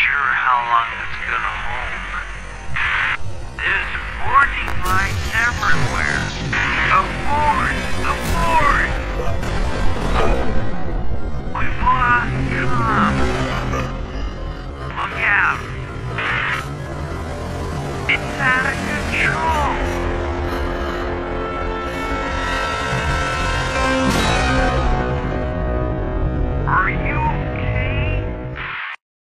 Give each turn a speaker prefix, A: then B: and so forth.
A: sure how long it's gonna hold. There's warning lights everywhere. Aboard! Aboard! We've lost Tom. Look out. It's out of control.